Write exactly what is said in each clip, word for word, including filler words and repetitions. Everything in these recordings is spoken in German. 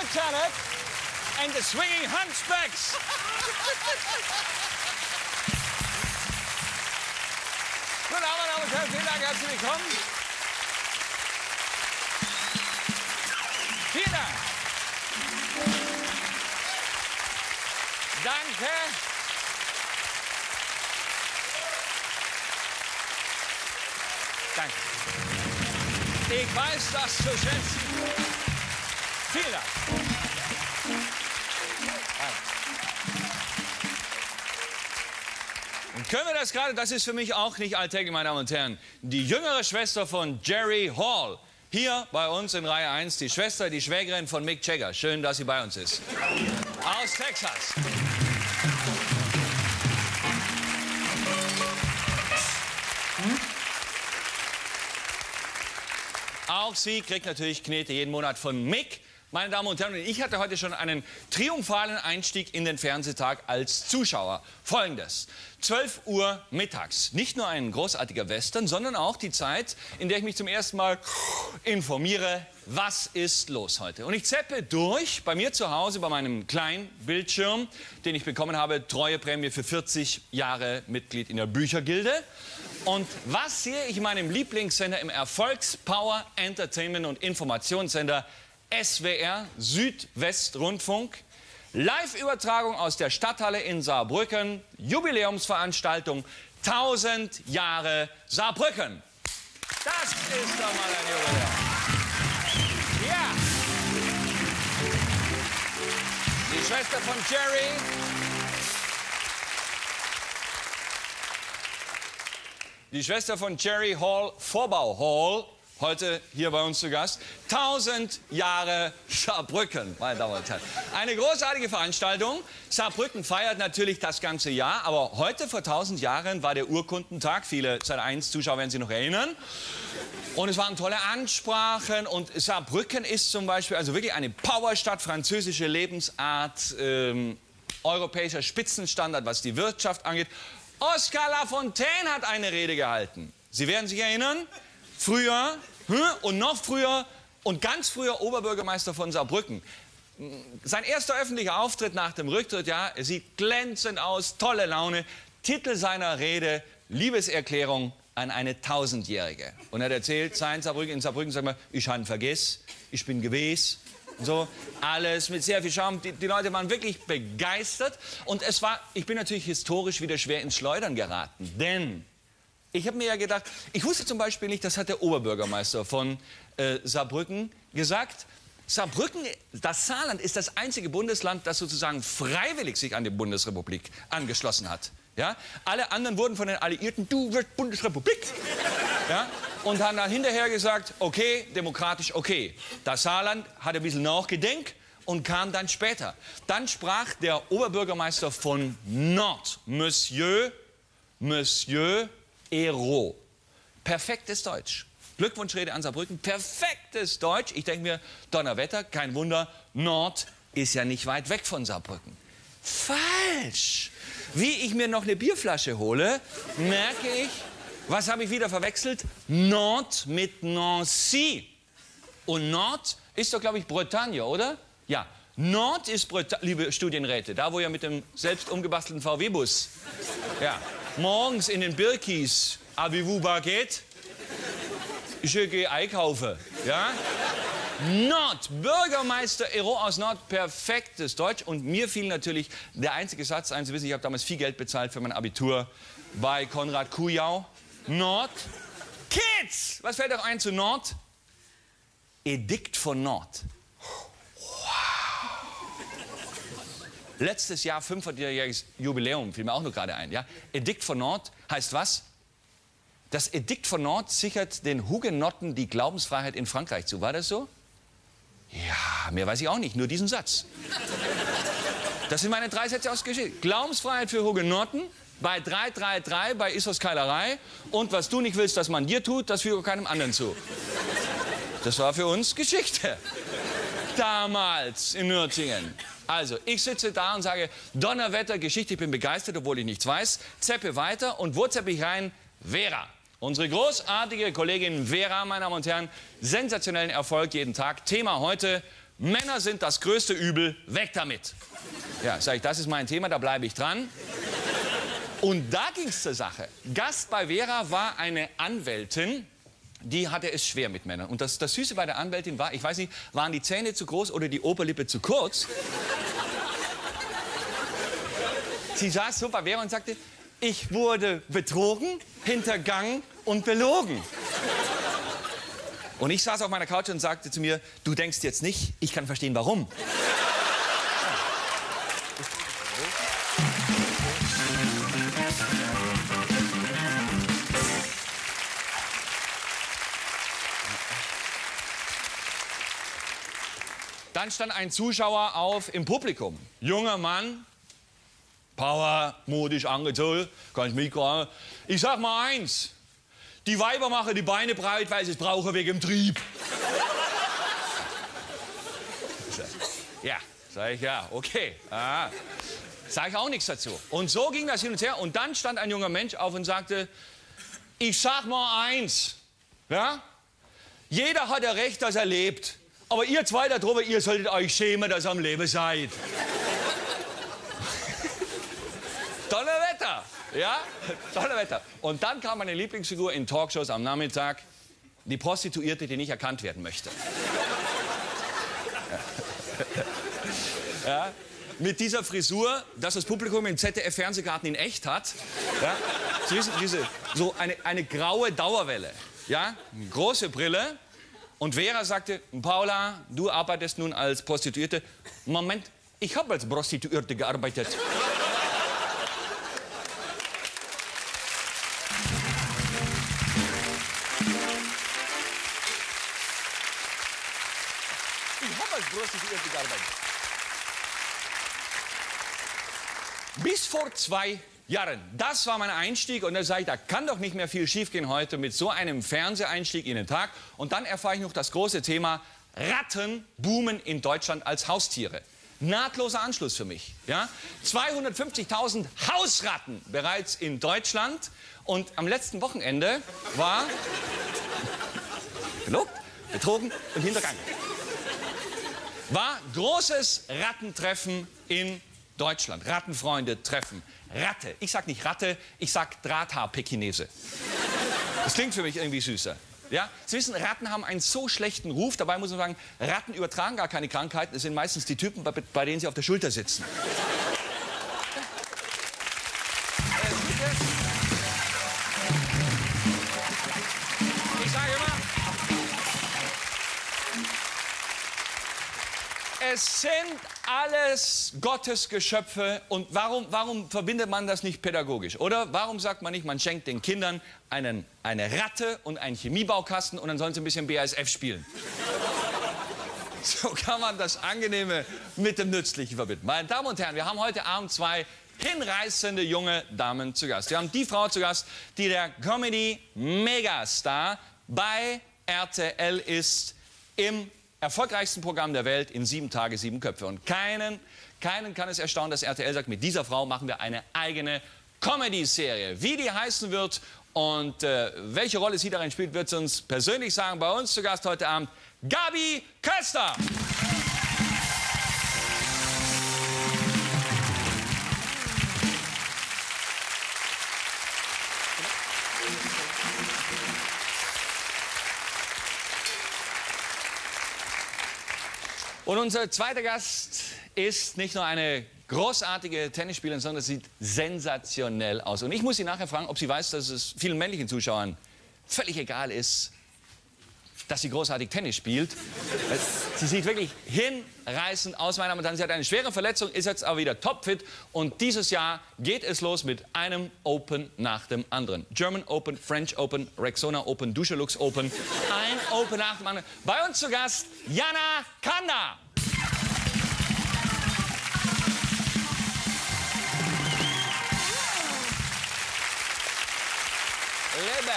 Janet and the Swinging Hunchbacks. Guten Abend, meine Damen und Herren, vielen Dank, herzlich willkommen. Vielen Dank. Danke. Danke. Ich weiß das zu schätzen. Vielen Dank. Und können wir das gerade, das ist für mich auch nicht alltäglich, meine Damen und Herren, die jüngere Schwester von Jerry Hall. Hier bei uns in Reihe eins, die Schwester, die Schwägerin von Mick Jagger. Schön, dass sie bei uns ist. Aus Texas. Auch sie kriegt natürlich Knete jeden Monat von Mick. Meine Damen und Herren, ich hatte heute schon einen triumphalen Einstieg in den Fernsehtag als Zuschauer. Folgendes: zwölf Uhr mittags. Nicht nur ein großartiger Western, sondern auch die Zeit, in der ich mich zum ersten Mal informiere, was ist los heute. Und ich zappe durch, bei mir zu Hause, bei meinem kleinen Bildschirm, den ich bekommen habe, Treueprämie für vierzig Jahre Mitglied in der Büchergilde. Und was sehe ich in meinem Lieblingssender, im Erfolgspower Entertainment und Informationssender S W R Südwestrundfunk? Live-Übertragung aus der Stadthalle in Saarbrücken, Jubiläumsveranstaltung tausend Jahre Saarbrücken. Das ist doch mal ein Jubiläum. Ja. Die Schwester von Jerry. Die Schwester von Jerry Hall, Vorbau Hall, heute hier bei uns zu Gast. tausend Jahre Saarbrücken, meine Damen und Herren. Eine großartige Veranstaltung. Saarbrücken feiert natürlich das ganze Jahr, aber heute vor tausend Jahren war der Urkundentag. Viele Sat eins Zuschauer werden sich noch erinnern. Und es waren tolle Ansprachen. Und Saarbrücken ist zum Beispiel also wirklich eine Powerstadt, französische Lebensart, ähm, europäischer Spitzenstandard, was die Wirtschaft angeht. Oskar Lafontaine hat eine Rede gehalten. Sie werden sich erinnern, früher und noch früher und ganz früher Oberbürgermeister von Saarbrücken. Sein erster öffentlicher Auftritt nach dem Rücktritt, ja, er sieht glänzend aus, tolle Laune. Titel seiner Rede: Liebeserklärung an eine Tausendjährige. Und er hat erzählt, sein Saarbrücken, in Saarbrücken sagt man, ich habe vergessen, ich bin gewesen. So, alles mit sehr viel Charme. Die, die Leute waren wirklich begeistert. Und es war, ich bin natürlich historisch wieder schwer ins Schleudern geraten. Denn ich habe mir ja gedacht, ich wusste zum Beispiel nicht, das hat der Oberbürgermeister von äh, Saarbrücken gesagt. Saarbrücken, das Saarland, ist das einzige Bundesland, das sozusagen freiwillig sich an die Bundesrepublik angeschlossen hat. Ja? Alle anderen wurden von den Alliierten, du wirst Bundesrepublik. Ja? Und haben dann hinterher gesagt, okay, demokratisch, okay. Das Saarland hat ein bisschen nachgedenkt und kam dann später. Dann sprach der Oberbürgermeister von Nord, Monsieur, Monsieur Hérault. Perfektes Deutsch. Glückwunschrede an Saarbrücken, perfektes Deutsch. Ich denke mir, Donnerwetter, kein Wunder, Nord ist ja nicht weit weg von Saarbrücken. Falsch! Wie ich mir noch eine Bierflasche hole, merke ich, was habe ich wieder verwechselt? Nord mit Nancy. Und Nord ist doch, glaube ich, Bretagne, oder? Ja, Nord ist Bretagne, liebe Studienräte, da wo ihr mit dem selbst umgebastelten V W-Bus, ja, morgens in den Birkis, avez-vous baguette? Ich gehe einkaufen, ja? Nord, Bürgermeister Hérault aus Nord, perfektes Deutsch. Und mir fiel natürlich der einzige Satz ein. Sie wissen, ich habe damals viel Geld bezahlt für mein Abitur bei Konrad Kujau. Nord. Kids! Was fällt auch ein zu Nord? Edikt von Nord. Wow. Letztes Jahr fünfhundertjähriges Jubiläum, fiel mir auch nur gerade ein. Ja? Edikt von Nord heißt was? Das Edikt von Nord sichert den Hugenotten die Glaubensfreiheit in Frankreich zu. War das so? Ja, mehr weiß ich auch nicht, nur diesen Satz. Das sind meine drei Sätze aus Geschichte. Glaubensfreiheit für Hugenotten, bei drei drei drei, bei Issos Keilerei. Und was du nicht willst, dass man dir tut, das führe keinem anderen zu. Das war für uns Geschichte. Damals in Nürtingen. Also, ich sitze da und sage, Donnerwetter, Geschichte, ich bin begeistert, obwohl ich nichts weiß. Zeppe weiter und wo zeppe ich rein? Vera. Unsere großartige Kollegin Vera, meine Damen und Herren, sensationellen Erfolg jeden Tag. Thema heute, Männer sind das größte Übel, weg damit. Ja, sag ich, das ist mein Thema, da bleibe ich dran. Und da ging es zur Sache. Gast bei Vera war eine Anwältin, die hatte es schwer mit Männern. Und das, das Süße bei der Anwältin war, ich weiß nicht, waren die Zähne zu groß oder die Oberlippe zu kurz? Sie saß so bei Vera und sagte, ich wurde betrogen, hintergangen und belogen. Und ich saß auf meiner Couch und sagte zu mir, du denkst jetzt nicht, ich kann verstehen, warum. Dann stand ein Zuschauer auf im Publikum. Junger Mann, Power, modisch angezogen, kann ich mitkommen. Ich sag mal eins, die Weiber machen die Beine breit, weil sie es brauchen wegen dem Trieb. Ja, sag ich, ja, okay. Ah. Sag ich auch nichts dazu. Und so ging das hin und her. Und dann stand ein junger Mensch auf und sagte, ich sag mal eins, ja? Jeder hat ja recht, dass er lebt. Aber ihr zwei da drüber, ihr solltet euch schämen, dass ihr am Leben seid. Donnerwetter, ja? Donnerwetter. Und dann kam meine Lieblingsfigur in Talkshows am Nachmittag, die Prostituierte, die nicht erkannt werden möchte. Ja. Ja. Mit dieser Frisur, dass das Publikum im Z D F-Fernsehgarten in echt hat. Ja. Sie wissen, diese, so eine, eine graue Dauerwelle. Ja? Eine große Brille. Und Vera sagte, Paula, du arbeitest nun als Prostituierte. Moment, ich habe als Prostituierte gearbeitet. Ich habe als Prostituierte gearbeitet. Bis vor zwei Jahren. Das war mein Einstieg und da sage ich, da kann doch nicht mehr viel schiefgehen heute mit so einem Fernseheinstieg in den Tag. Und dann erfahre ich noch das große Thema Ratten boomen in Deutschland als Haustiere. Nahtloser Anschluss für mich. Ja? zweihundertfünfzigtausend Hausratten bereits in Deutschland und am letzten Wochenende war belogen, betrogen und hintergangen. War großes Rattentreffen in Deutschland. Rattenfreunde treffen. Ratte. Ich sag nicht Ratte, ich sag Drahthaar-Pekinese. Das klingt für mich irgendwie süßer. Ja? Sie wissen, Ratten haben einen so schlechten Ruf. Dabei muss man sagen, Ratten übertragen gar keine Krankheiten. Es sind meistens die Typen, bei, bei denen sie auf der Schulter sitzen. Ich sage immer, es sind alles Gottes Geschöpfe. Und warum, warum verbindet man das nicht pädagogisch? Oder warum sagt man nicht, man schenkt den Kindern einen, eine Ratte und einen Chemiebaukasten und dann sollen sie ein bisschen B A S F spielen? So kann man das Angenehme mit dem Nützlichen verbinden. Meine Damen und Herren, wir haben heute Abend zwei hinreißende junge Damen zu Gast. Wir haben die Frau zu Gast, die der Comedy-Megastar bei R T L ist, im erfolgreichsten Programm der Welt in sieben Tage, sieben Köpfe. Und keinen, keinen kann es erstaunen, dass R T L sagt, mit dieser Frau machen wir eine eigene Comedy-Serie. Wie die heißen wird und äh, welche Rolle sie darin spielt, wird sie uns persönlich sagen. Bei uns zu Gast heute Abend Gabi Köster. Und unser zweiter Gast ist nicht nur eine großartige Tennisspielerin, sondern sieht sensationell aus. Und ich muss sie nachher fragen, ob sie weiß, dass es vielen männlichen Zuschauern völlig egal ist, dass sie großartig Tennis spielt. Sie sieht wirklich hinreißend aus, meine Damen und Herren. Sie hat eine schwere Verletzung, ist jetzt aber wieder topfit. Und dieses Jahr geht es los mit einem Open nach dem anderen. German Open, French Open, Rexona Open, Duschelux Open. Ein Open nach dem anderen. Bei uns zu Gast Jana Kanda. Liebe.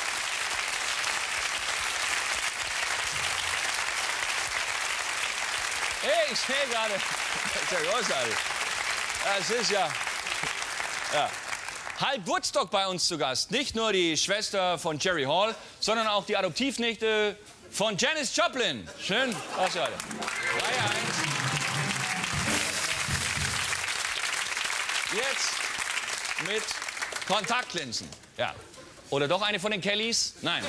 Hey, ich sehe gerade, das ist ja großartig. Das ist ja, ja. Halb Woodstock bei uns zu Gast. Nicht nur die Schwester von Jerry Hall, sondern auch die Adoptivnichte von Janis Joplin. Schön, was heute. Ja, ja. jetzt mit Kontaktlinsen. Ja. Oder doch eine von den Kellys? Nein.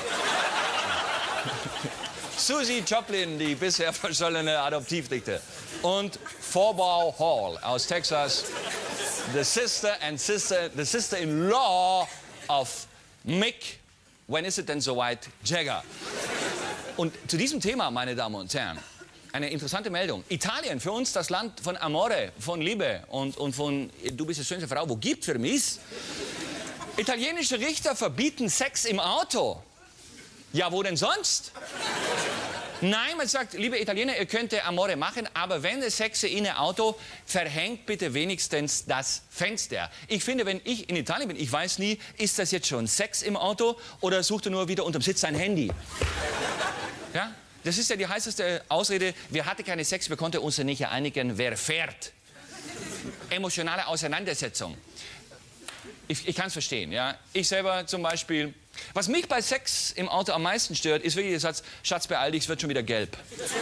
Susie Joplin, die bisher verschollene Adoptivnichte. Und Forbau Hall aus Texas. The sister and sister, the sister-in-law of Mick, when is it denn soweit, Jagger. Und zu diesem Thema, meine Damen und Herren, eine interessante Meldung. Italien, für uns das Land von Amore, von Liebe und, und von du bist die schönste Frau, wo gibt für mich. Italienische Richter verbieten Sex im Auto. Ja, wo denn sonst? Nein, man sagt, liebe Italiener, ihr könnt Amore machen, aber wenn es Sex in ein Auto, verhängt bitte wenigstens das Fenster. Ich finde, wenn ich in Italien bin, ich weiß nie, ist das jetzt schon Sex im Auto oder sucht er nur wieder unterm Sitz sein Handy? Ja? Das ist ja die heißeste Ausrede, wir hatten keine Sex, wir konnten uns nicht einigen, wer fährt. Emotionale Auseinandersetzung. Ich, ich kann es verstehen, ja. Ich selber zum Beispiel, was mich bei Sex im Auto am meisten stört, ist wirklich der Satz, Schatz, beeil dich, es wird schon wieder gelb.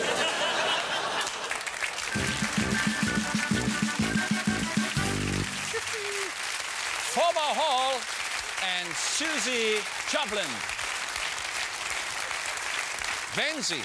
Forbau Hall and Susie Joplin. Wenn Sie,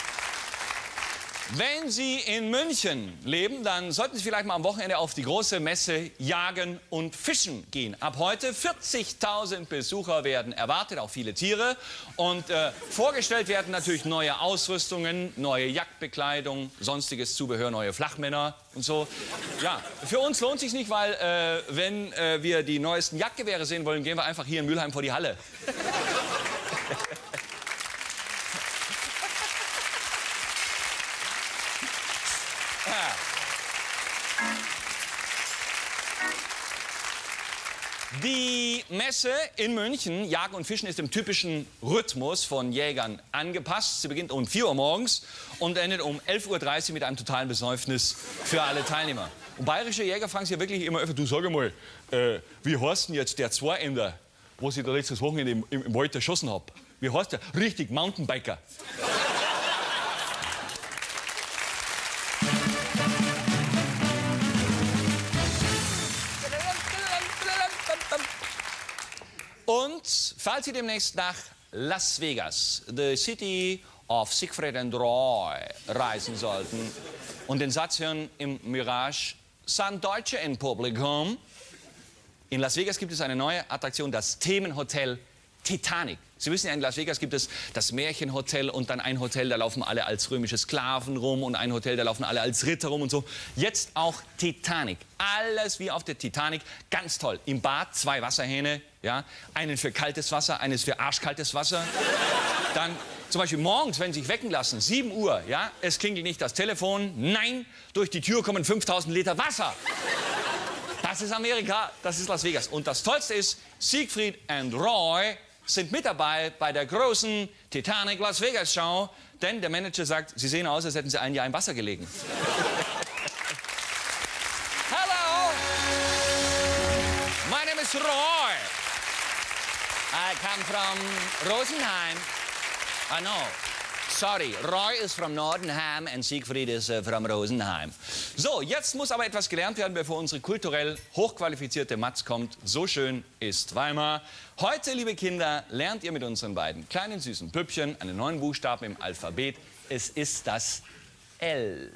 wenn Sie in München leben, dann sollten Sie vielleicht mal am Wochenende auf die große Messe Jagen und Fischen gehen. Ab heute vierzigtausend Besucher werden erwartet, auch viele Tiere. Und äh, vorgestellt werden natürlich neue Ausrüstungen, neue Jagdbekleidung, sonstiges Zubehör, neue Flachmänner und so. Ja, für uns lohnt es sich nicht, weil äh, wenn äh, wir die neuesten Jagdgewehre sehen wollen, gehen wir einfach hier in Mülheim vor die Halle. Die Messe in München, Jagen und Fischen, ist im typischen Rhythmus von Jägern angepasst. Sie beginnt um vier Uhr morgens und endet um elf Uhr dreißig mit einem totalen Besäufnis für alle Teilnehmer. Und bayerische Jäger fragen sich ja wirklich immer öfter, du sag mal, äh, wie heißt denn jetzt der Zweiender, was ich da letztes Wochenende im, im, im Wald erschossen habe? Wie heißt der? Richtig, Mountainbiker. Und falls Sie demnächst nach Las Vegas, the city of Siegfried and Roy, reisen sollten und den Satz hören im Mirage, San Deutsche in Publikum. In Las Vegas gibt es eine neue Attraktion, das Themenhotel Titanic. Sie wissen ja, in Las Vegas gibt es das Märchenhotel und dann ein Hotel, da laufen alle als römische Sklaven rum und ein Hotel, da laufen alle als Ritter rum und so. Jetzt auch Titanic. Alles wie auf der Titanic. Ganz toll. Im Bad zwei Wasserhähne, ja. Einen für kaltes Wasser, eines für arschkaltes Wasser. Dann zum Beispiel morgens, wenn Sie sich wecken lassen, sieben Uhr, ja. Es klingelt nicht das Telefon. Nein, durch die Tür kommen fünftausend Liter Wasser. Das ist Amerika, das ist Las Vegas. Und das Tollste ist, Siegfried and Roy sind mit dabei bei der großen Titanic Las Vegas Show, denn der Manager sagt, Sie sehen aus, als hätten Sie ein Jahr im Wasser gelegen. Hello, my name is Roy. I come from Rosenheim. I know. Sorry, Roy is from Nordenham and Siegfried is uh, from Rosenheim. So, jetzt muss aber etwas gelernt werden, bevor unsere kulturell hochqualifizierte Matz kommt. So schön ist Weimar. Heute, liebe Kinder, lernt ihr mit unseren beiden kleinen süßen Püppchen einen neuen Buchstaben im Alphabet. Es ist das L.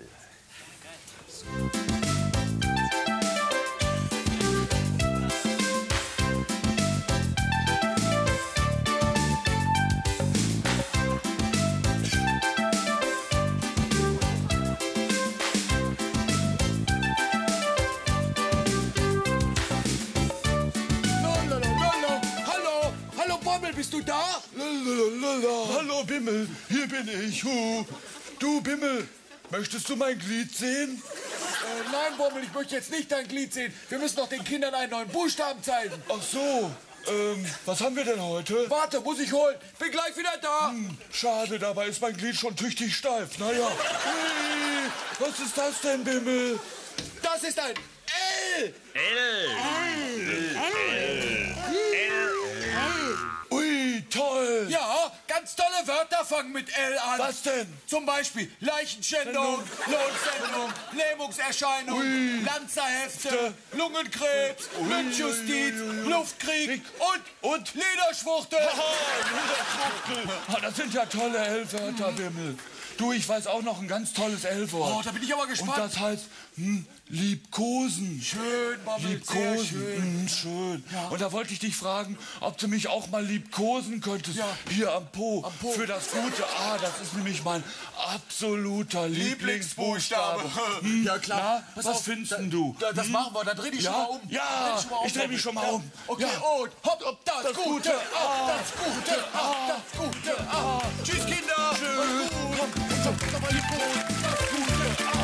Bist du da? Lalalala. Hallo Bimmel, hier bin ich. Huh. Du Bimmel, möchtest du mein Glied sehen? Äh, nein, Bommel, ich möchte jetzt nicht dein Glied sehen. Wir müssen doch den Kindern einen neuen Buchstaben zeigen. Ach so, ähm, was haben wir denn heute? Warte, muss ich holen. Bin gleich wieder da. Hm, schade, dabei ist mein Glied schon tüchtig steif. Naja. Hey, was ist das denn, Bimmel? Das ist ein L. L. L. L. L. Ui, toll. Ja, ganz tolle Andere Wörter fangen mit L an. Was denn? Zum Beispiel Leichenschändung, Lohnsendung, Lähmungserscheinung, Ui. Lanzerhefte, Lungenkrebs, Lynchjustiz, Luftkrieg und, und Lederschwuchtel. Lederschwuchtel. Ah, das sind ja tolle L-Wörter, Bimmel. Du, ich weiß auch noch ein ganz tolles L-Wort. Oh, da bin ich aber gespannt. Und das heißt hm, liebkosen. Schön, Bommel, sehr Liebkosen. schön. Hm, schön. Ja. Und da wollte ich dich fragen, ob du mich auch mal liebkosen könntest. Ja. Hier am Po. Am Po. Für das gute A. Das ist nämlich mein absoluter Lieblingsbuchstabe. Hm, Ja, klar. Na, Pass was auf, findest da, denn du? Da, das Hm? machen wir, da dreh dich Ja? schon mal um. Ja, Dreh dich schon mal um, ich dreh mich schon mal Ja. um. Okay, Ja. und hopp, das, Das gute gute A, A. das gute A, das gute A. Tschüss, Kinder. Tschüss. Komm, komm, komm mal liebkosen. Das gute A.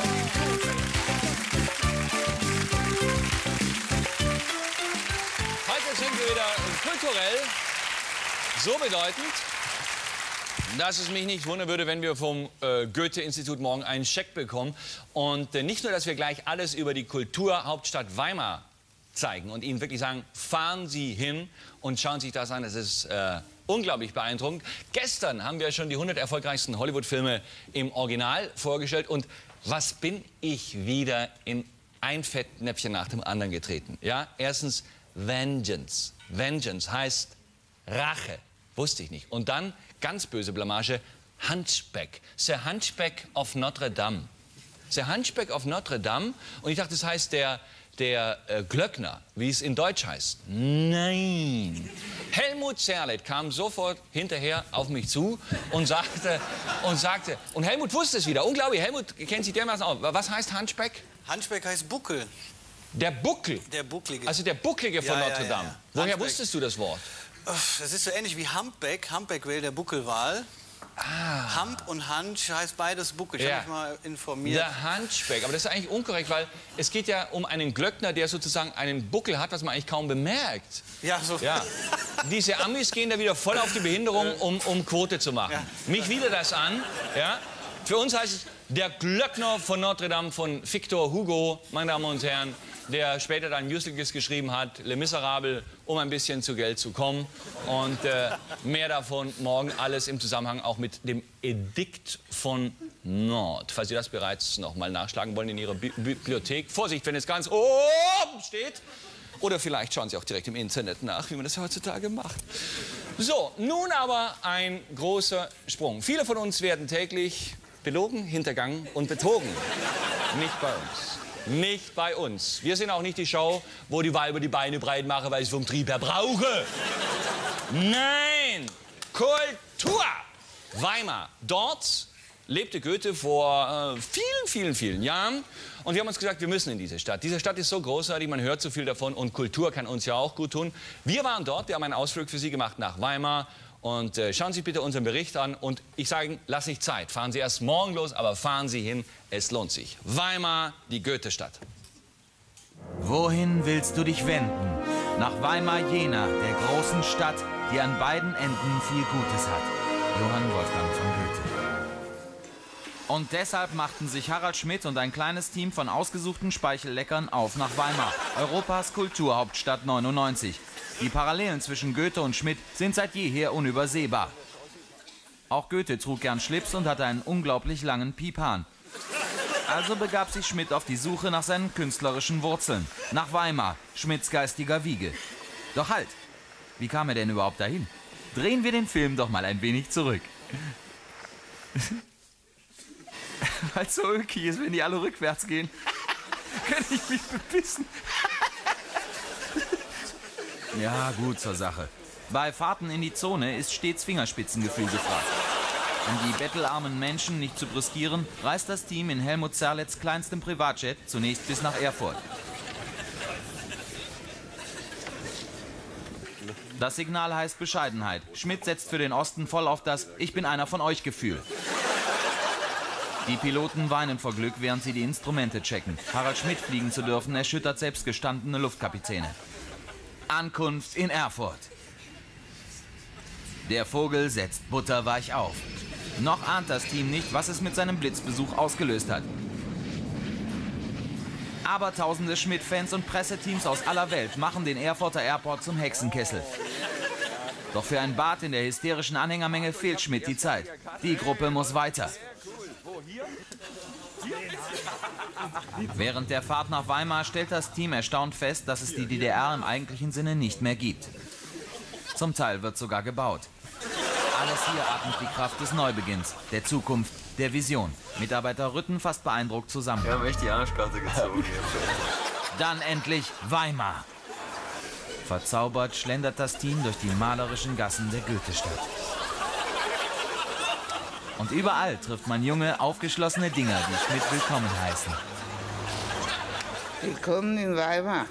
Heute sind wir wieder kulturell so bedeutend, dass es mich nicht wundern würde, wenn wir vom äh, Goethe-Institut morgen einen Scheck bekommen. Und äh, nicht nur, dass wir gleich alles über die Kulturhauptstadt Weimar zeigen und Ihnen wirklich sagen, fahren Sie hin und schauen sich das an. Das ist äh, unglaublich beeindruckend. Gestern haben wir schon die hundert erfolgreichsten Hollywood-Filme im Original vorgestellt. Und was bin ich wieder in ein Fettnäpfchen nach dem anderen getreten? Ja, erstens Vengeance. Vengeance heißt Rache. Wusste ich nicht. Und dann, ganz böse Blamage, Hunchback. The Hunchback of Notre Dame. The Hunchback of Notre Dame. Und ich dachte, das heißt der, der äh, Glöckner, wie es in Deutsch heißt. Nein. Helmut Zerlett kam sofort hinterher auf mich zu und sagte, und sagte, und Helmut wusste es wieder. Unglaublich, Helmut kennt sich dermaßen aus. Was heißt Hunchback? Hunchback heißt Buckel. Der Buckel. Der Bucklige. Also der Bucklige von Ja, ja, Notre ja, Dame. ja. Woher Hunchback. wusstest du das Wort? Das ist so ähnlich wie Humpback. Humpback-Whale, der Buckelwal. Ah. Hump und Hunch heißt beides Buckel. Ich Ja. habe mich mal informiert. Der Hunchback. Aber das ist eigentlich unkorrekt, weil es geht ja um einen Glöckner, der sozusagen einen Buckel hat, was man eigentlich kaum bemerkt. Ja, so. Ja. Diese Amis gehen da wieder voll auf die Behinderung, um, um Quote zu machen. Ja. Mich wieder das an. Ja. Für uns heißt es der Glöckner von Notre Dame von Victor Hugo, meine Damen und Herren, der später dann Musicals geschrieben hat, Les Miserables, um ein bisschen zu Geld zu kommen. Und äh, mehr davon morgen alles im Zusammenhang auch mit dem Edikt von Nantes. Falls Sie das bereits noch mal nachschlagen wollen in Ihrer Bi Bibliothek. Vorsicht, wenn es ganz oben steht. Oder vielleicht schauen Sie auch direkt im Internet nach, wie man das heutzutage macht. So, nun aber ein großer Sprung. Viele von uns werden täglich belogen, hintergangen und betrogen. Nicht bei uns. Nicht bei uns. Wir sind auch nicht die Show, wo die Weiber die Beine breit machen, weil ich es vom Trieb her brauche. Nein! Kultur! Weimar. Dort lebte Goethe vor äh, vielen, vielen, vielen Jahren. Und wir haben uns gesagt, wir müssen in diese Stadt. Diese Stadt ist so großartig, man hört so viel davon. Und Kultur kann uns ja auch gut tun. Wir waren dort, wir haben einen Ausflug für Sie gemacht nach Weimar. Und äh, schauen Sie bitte unseren Bericht an. Und ich sage Ihnen, lass nicht Zeit. Fahren Sie erst morgen los, aber fahren Sie hin. Es lohnt sich. Weimar, die Goethe-Stadt. Wohin willst du dich wenden? Nach Weimar, Jena, der großen Stadt, die an beiden Enden viel Gutes hat. Johann Wolfgang von Goethe. Und deshalb machten sich Harald Schmidt und ein kleines Team von ausgesuchten Speichelleckern auf nach Weimar, Europas Kulturhauptstadt neunundneunzig. Die Parallelen zwischen Goethe und Schmidt sind seit jeher unübersehbar. Auch Goethe trug gern Schlips und hatte einen unglaublich langen Piephahn. Also begab sich Schmidt auf die Suche nach seinen künstlerischen Wurzeln. Nach Weimar, Schmidts geistiger Wiege. Doch halt, wie kam er denn überhaupt dahin? Drehen wir den Film doch mal ein wenig zurück. Weil es so ökig ist, wenn die alle rückwärts gehen, kann ich mich bepissen. Ja, gut zur Sache. Bei Fahrten in die Zone ist stets Fingerspitzengefühl gefragt. Um die bettelarmen Menschen nicht zu brüskieren, reist das Team in Helmut Zerletts kleinstem Privatjet zunächst bis nach Erfurt. Das Signal heißt Bescheidenheit. Schmidt setzt für den Osten voll auf das Ich bin einer von euch Gefühl. Die Piloten weinen vor Glück, während sie die Instrumente checken. Harald Schmidt fliegen zu dürfen, erschüttert selbst gestandene Luftkapitäne. Ankunft in Erfurt. Der Vogel setzt butterweich auf. Noch ahnt das Team nicht, was es mit seinem Blitzbesuch ausgelöst hat. Aber tausende Schmidt-Fans und Presseteams aus aller Welt machen den Erfurter Airport zum Hexenkessel. Doch für ein Bad in der hysterischen Anhängermenge fehlt Schmidt die Zeit. Die Gruppe muss weiter. Während der Fahrt nach Weimar stellt das Team erstaunt fest, dass es die D D R im eigentlichen Sinne nicht mehr gibt. Zum Teil wird sogar gebaut. Alles hier atmet die Kraft des Neubeginns, der Zukunft, der Vision. Mitarbeiter rütten fast beeindruckt zusammen. Wir haben echt die Arschkarte gezogen. Dann endlich Weimar. Verzaubert schlendert das Team durch die malerischen Gassen der Goethestadt. Und überall trifft man junge, aufgeschlossene Dinger, die Schmidt willkommen heißen. Willkommen in Weimar.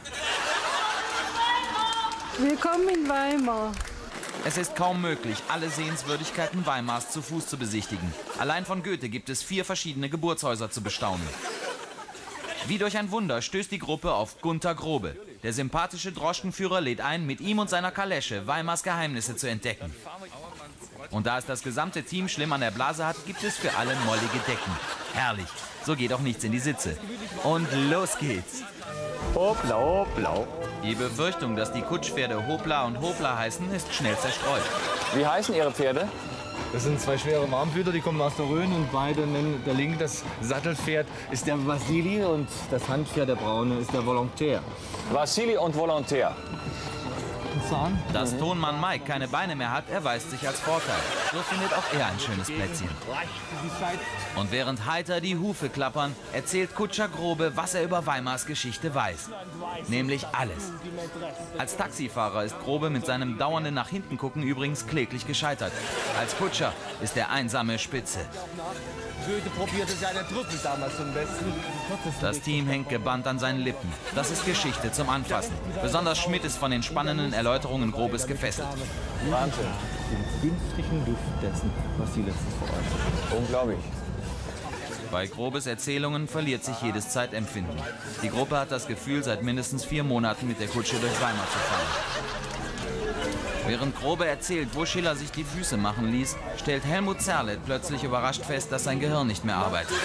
Willkommen in Weimar. Es ist kaum möglich, alle Sehenswürdigkeiten Weimars zu Fuß zu besichtigen. Allein von Goethe gibt es vier verschiedene Geburtshäuser zu bestaunen. Wie durch ein Wunder stößt die Gruppe auf Gunter Grobe. Der sympathische Droschkenführer lädt ein, mit ihm und seiner Kalesche Weimars Geheimnisse zu entdecken. Und da es das gesamte Team schlimm an der Blase hat, gibt es für alle mollige Decken. Herrlich, so geht auch nichts in die Sitze. Und los geht's. Hopla, hopla. Die Befürchtung, dass die Kutschpferde Hopla und Hopla heißen, ist schnell zerstreut. Wie heißen Ihre Pferde? Das sind zwei schwere Warmblüter, die kommen aus der Rhön und beide nennen, der linke, das Sattelpferd, ist der Vassili und das Handpferd, der braune, ist der Volontaire. Vassili und Volontaire. Dass Tonmann Mike keine Beine mehr hat, erweist sich als Vorteil. So findet auch er ein schönes Plätzchen. Und während heiter die Hufe klappern, erzählt Kutscher Grobe, was er über Weimars Geschichte weiß. Nämlich alles. Als Taxifahrer ist Grobe mit seinem dauernden nach hinten gucken übrigens kläglich gescheitert. Als Kutscher ist er einsame Spitze. Goethe probierte seine Truppe damals zum Besten. Das Team hängt gebannt an seinen Lippen. Das ist Geschichte zum Anfassen. Besonders Schmidt ist von den spannenden Erläuterungen Grobes gefesselt. Wahnsinn. Den günstigen Duft dessen, was Sie letztens veräußert. Unglaublich. Bei Grobes Erzählungen verliert sich jedes Zeitempfinden. Die Gruppe hat das Gefühl, seit mindestens vier Monaten mit der Kutsche durch Weimar zu fahren. Während Grobe erzählt, wo Schiller sich die Füße machen ließ, stellt Helmut Zerlett plötzlich überrascht fest, dass sein Gehirn nicht mehr arbeitet.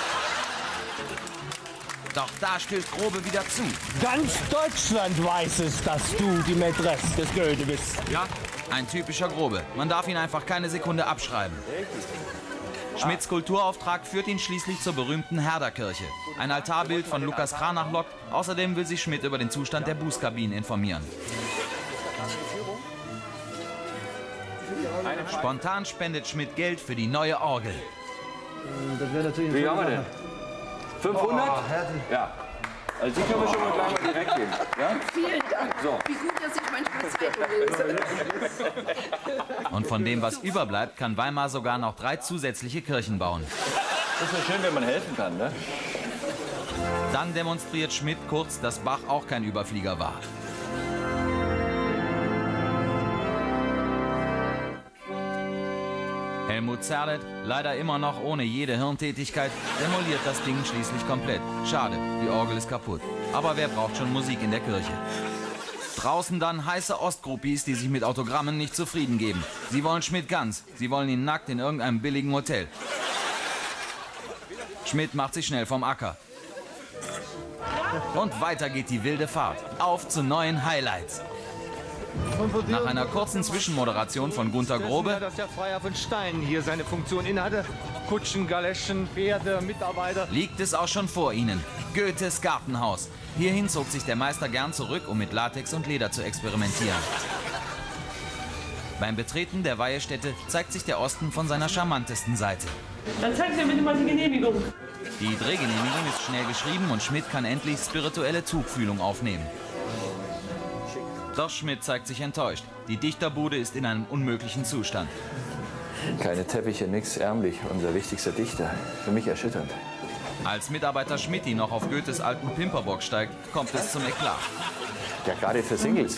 Doch da stößt Grobe wieder zu. Ganz Deutschland weiß es, dass du die Mätresse des Goethe bist. Ja, ein typischer Grobe. Man darf ihn einfach keine Sekunde abschreiben. Schmidts Kulturauftrag führt ihn schließlich zur berühmten Herderkirche. Ein Altarbild von Lukas Cranach lockt. Außerdem will sich Schmidt über den Zustand der Bußkabinen informieren. Spontan spendet Schmidt Geld für die neue Orgel. Das wäre natürlich Wie haben wir denn? fünfhundert? Oh, ja. Also die können wir schon mal gleich mal direkt geben. Ja? Vielen Dank. So. Wie gut, dass ich manchmal Zeitung lese. Und von dem, was überbleibt, kann Weimar sogar noch drei zusätzliche Kirchen bauen. Das ist ja schön, wenn man helfen kann, ne? Dann demonstriert Schmidt kurz, dass Bach auch kein Überflieger war. Helmut Zerlett, leider immer noch ohne jede Hirntätigkeit, demoliert das Ding schließlich komplett. Schade, die Orgel ist kaputt. Aber wer braucht schon Musik in der Kirche? Draußen dann heiße Ostgruppis, die sich mit Autogrammen nicht zufrieden geben. Sie wollen Schmidt ganz, sie wollen ihn nackt in irgendeinem billigen Hotel. Schmidt macht sich schnell vom Acker. Und weiter geht die wilde Fahrt. Auf zu neuen Highlights. Nach einer kurzen Zwischenmoderation von Gunter Grobe, dass der Freier von Stein hier seine Funktion innehatte. Kutschen, Galeschen, Pferde, Mitarbeiter. liegt es auch schon vor ihnen. Goethes Gartenhaus. Hierhin zog sich der Meister gern zurück, um mit Latex und Leder zu experimentieren. Beim Betreten der Weihestätte zeigt sich der Osten von seiner charmantesten Seite. Dann zeigen Sie mir bitte mal die Genehmigung. Die Drehgenehmigung ist schnell geschrieben und Schmidt kann endlich spirituelle Tuchfühlung aufnehmen. Doch Schmidt zeigt sich enttäuscht. Die Dichterbude ist in einem unmöglichen Zustand. Keine Teppiche, nix, ärmlich. Unser wichtigster Dichter. Für mich erschütternd. Als Mitarbeiter Schmidti noch auf Goethes alten Pimperbock steigt, kommt es zum Eklat. Ja, gerade für Singles.